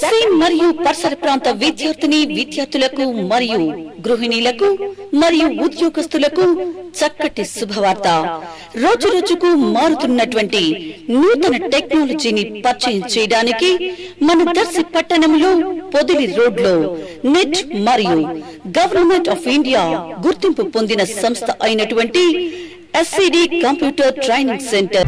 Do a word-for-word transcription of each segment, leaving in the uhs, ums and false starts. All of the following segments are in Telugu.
దర్శి మరియు పరిసర ప్రాంత విద్యార్థిని విద్యార్థులకు మరియు గృహిణీలకు మరియు ఉద్యోగస్తులకు చక్కటి శుభవార్త. రోజు రోజుకు మారుతున్నటువంటి నూతన టెక్నాలజీని పరిచయం చేయడానికి మన దర్శి పట్టణంలో పొదిలి రోడ్ లో నెట్ మరియు గవర్నమెంట్ ఆఫ్ ఇండియా గుర్తింపు పొందిన సంస్థ అయినటువంటి SCD computer training centre.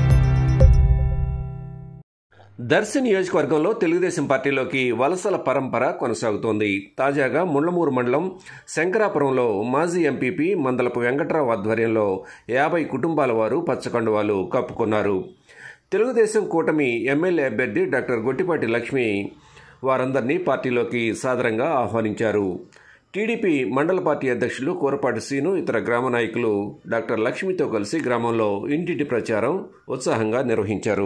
Darsi నియోజకవర్గంలో తెలుగుదేశం పార్టీలోకి వలసల పరంపర కొనసాగుతోంది. తాజాగా ముళ్లమూరు మండలం శంకరాపురంలో మాజీ ఎంపీపీ మందలపు వెంకట్రావు ఆధ్వర్యంలో యాభై కుటుంబాల వారు పచ్చకండువాలు కప్పుకున్నారు. తెలుగుదేశం కూటమి ఎమ్మెల్యే అభ్యర్థి డాక్టర్ గొట్టిపాటి లక్ష్మి వారందరినీ పార్టీలోకి సాదరంగా ఆహ్వానించారు. టీడీపీ మండల పార్టీ అధ్యక్షులు కూరపాటి శ్రీను ఇతర గ్రామ నాయకులు డాక్టర్ లక్ష్మితో కలిసి గ్రామంలో ఇంటింటి ప్రచారం ఉత్సాహంగా నిర్వహించారు.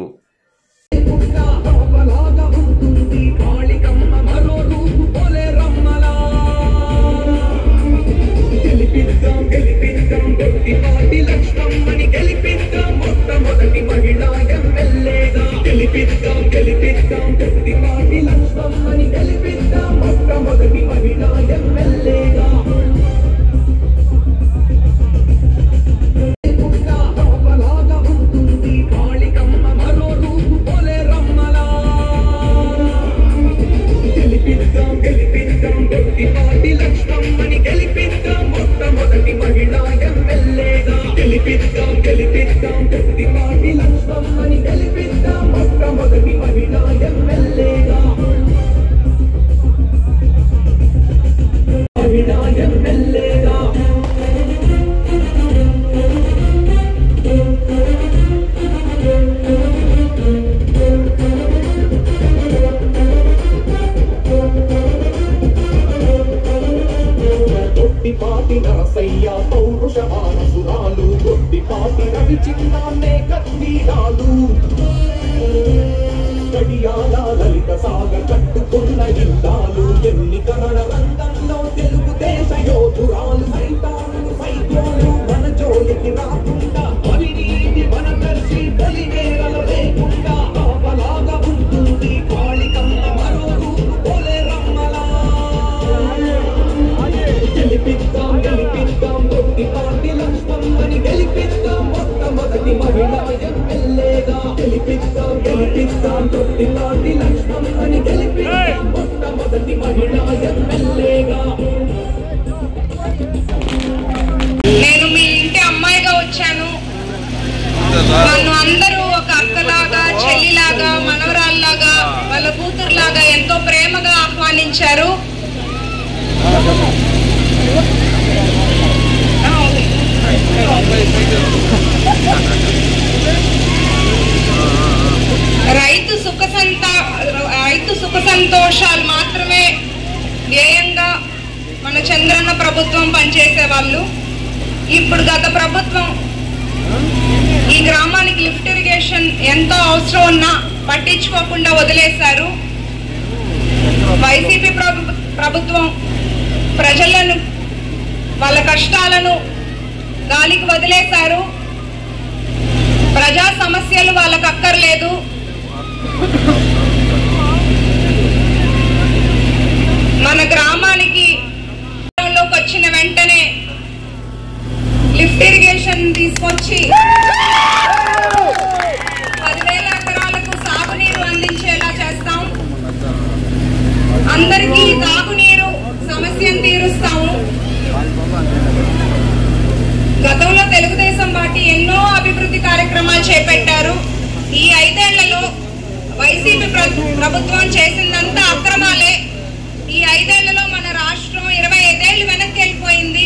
నేను మీ ఇంటి అమ్మాయిగా వచ్చాను. నన్ను అందరూ ఒక అక్కలాగా, చెల్లిలాగా, మనవరాల్లాగా, వాళ్ళ కూతురులాగా ఎంతో ప్రేమగా ఆహ్వానించారు. రైతు సుఖ సంత రైతు సుఖ సంతోషాలు మాత్రమే ధ్యేయంగా మన చంద్రన్న ప్రభుత్వం పనిచేసే వాళ్ళు. ఇప్పుడు గత ప్రభుత్వం ఈ గ్రామానికి లిఫ్ట్ ఇరిగేషన్ ఎంతో అవసరం ఉన్నా పట్టించుకోకుండా వదిలేశారు. వైసీపీ ప్రభుత్వం ప్రజలను వాళ్ళ కష్టాలను గాలికి వదిలేశారు. ప్రజా సమస్యలు వాళ్ళకు అక్కర్లేదు. మన గ్రామానికి వచ్చిన వెంటనే లిఫ్ట్ ఇరిగేషన్ తీసుకొచ్చి పదివేల ఎకరాలకు సాగునీరు అందించేలా చేస్తాం. అందరికీ తాగునీరు సమస్యను తీరుస్తాము. గతంలో తెలుగుదేశం పార్టీ ఎన్నో అభివృద్ధి కార్యక్రమాలు చేపట్టారు. ఈ ఐదేళ్లలో వైసీపీ ప్రభుత్వం చేసిందంతా అక్రమాలే. ఈ ఐదేళ్లలో మన రాష్ట్రం ఇరవై ఐదేళ్లు వెనక్కి వెళ్ళిపోయింది.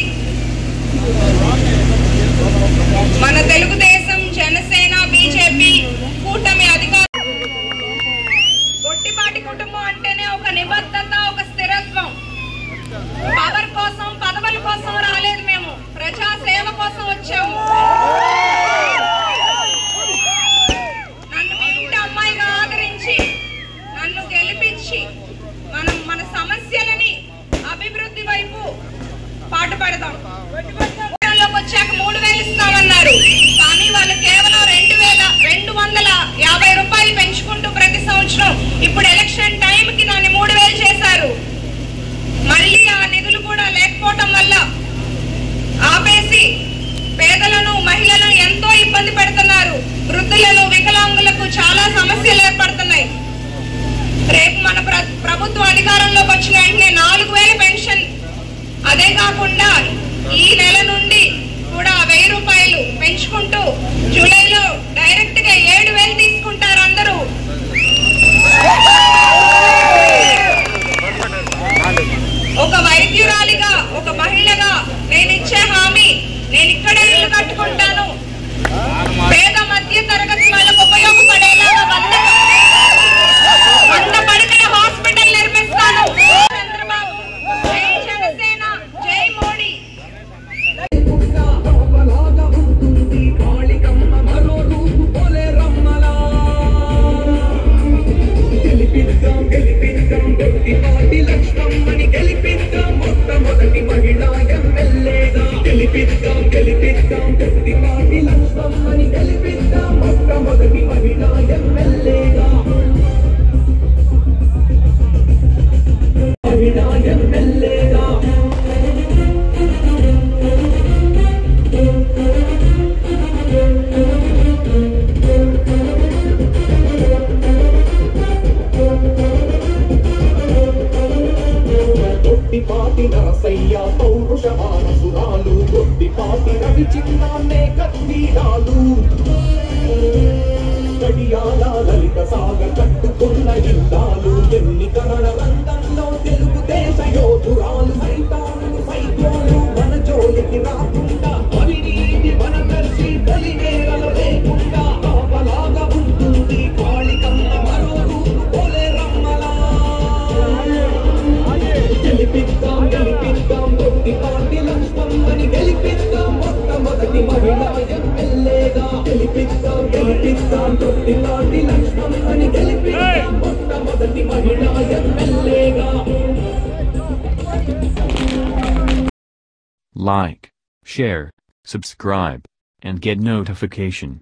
మన తెలుగుదేశం, జనసేన, బీజేపీ కూటమి అధికారం. గొట్టిపాటి కుటుంబం అంటేనే ఒక నిబద్ధత, ఒక స్థిరత్వం. పవర్ కోసం, పదవుల కోసం రాలేదు. మేము ప్రజా సేవ కోసం వచ్చాము. నన్ను మీ ఇంటి అమ్మాయిగా ఆదరించి నన్ను గెలిపించి మనం మన సమస్యలని అభివృద్ధి వైపు పాటుపడదాం. వచ్చాక మూడు వేలు ఇస్తామన్నారు. కానీ వాళ్ళు కేవలం రెండు వేల రెండు వందల యాభై రూపాయలు పెంచుకుంటూ ప్రతి సంవత్సరం ఇప్పుడు ఎలక్షన్ టైంకి దాన్ని మూడు అదే కాకుండా ఈ నెల నుండి కూడా వెయ్యి రూపాయలు పెంచుకుంటూ జూలైలో డైరెక్ట్ గా ఏడు వేలు తీసుకుంటారు అందరూ. ఒక వైద్యురాలిగా, ఒక మహిళగా నేను ఇచ్చే హామీ, నేను ఇక్కడే ఇల్లు కట్టుకుంటాను, పేద మధ్య తరగతి వాళ్ళకు ఉపయోగపడేలాగా వంద వంద పడకల హాస్పిటల్ నిర్మిస్తాను. చంద్రబాబు జై జనసేన, జై మోడీ. కొద్దిపాటి నరసయ్య పౌరుషమాన సురాలు, కొద్దిపాటి రవి చిన్నాన్నే కన్నీడాలు, కడియాల లలిత సాగర్ కట్టుకున్న ఇల్లాలు, ఎన్నికల రంగంలో తెలుగుదేశ యోధురాలు, సైతాను సైకోలు మన జోలికి రాకుండా, అవినీతి మన కలిసి బలినేరలు లేకుండా, ఆపలాగా ఉంటుంది కాళికమ్మ మరో రూపు పోలే రమ్మలా. గెలిపిద్దాం గెలిపిద్దాం కొద్దిపాటి లక్ష్మమ్మని, గెలిపిద్దాం మొట్టమొదటి మహిళా ఎమ్మెల్యేగా, గెలిపిద్దాం గెలిపిద్దాం కొద్దిపాటి లక్ష్మమ్మని, గెలిపిద్దాం మొట్టమొదటి మహిళా ఎమ్మెల్యేగా. Like, share, subscribe, and get notification.